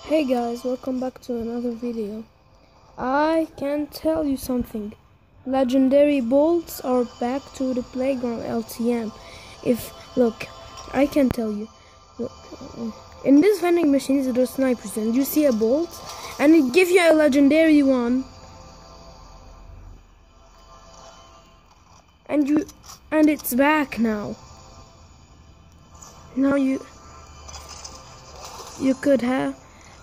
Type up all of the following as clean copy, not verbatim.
Hey guys, welcome back to another video. I can tell you something. Legendary bolts are back to the playground LTM. Look, I can tell you. Look, in this vending machines there are snipers and you see a bolt and it gives you a legendary one. And it's back now. Now you could have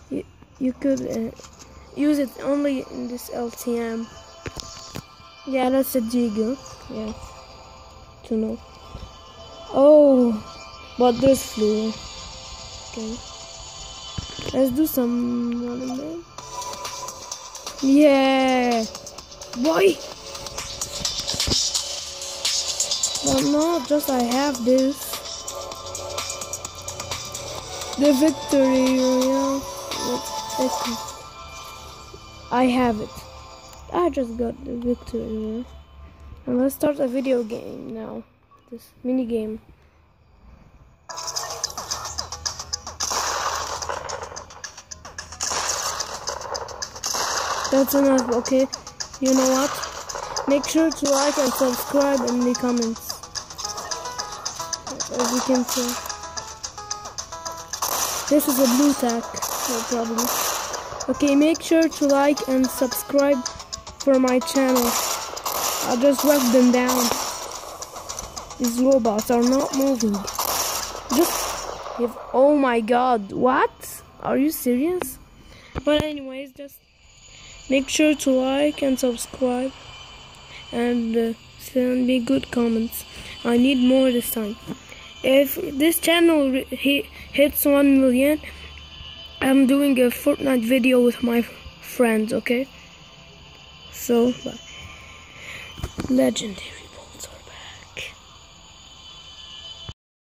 use it only in this LTM. Yeah, that's a jiggle. Yeah, to know. Oh, but there's flu. Okay, let's do some running man. Yeah, boy. But not just I have this. The victory royale. I have it. I just got the victory royale. And let's start a video game now. This mini game. That's enough, okay? You know what? Make sure to like and subscribe in the comments. As you can see. This is a blue tack, no problem. Okay, make sure to like and subscribe for my channel. I'll just whack them down. These robots are not moving. Oh my god, what? Are you serious? But anyways, just make sure to like and subscribe and send me good comments. I need more this time. If this channel hits 1 million, I'm doing a Fortnite video with my friends, okay? So, bye. Legendary.